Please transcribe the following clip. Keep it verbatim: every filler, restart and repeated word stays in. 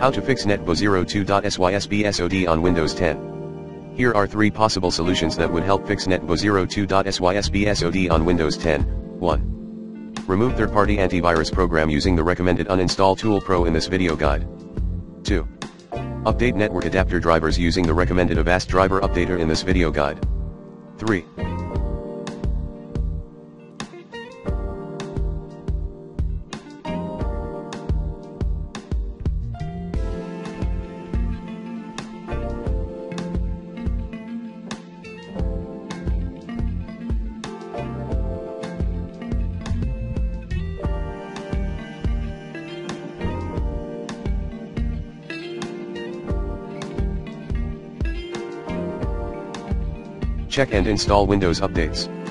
How to fix Netwbw zero two dot Sys B S O D on Windows ten. Here are three possible solutions that would help fix Netwbw zero two dot Sys B S O D on Windows ten. one. Remove third-party antivirus program using the recommended Uninstall Tool Pro in this video guide. two. Update network adapter drivers using the recommended Avast driver updater in this video guide. three. Check and install Windows updates.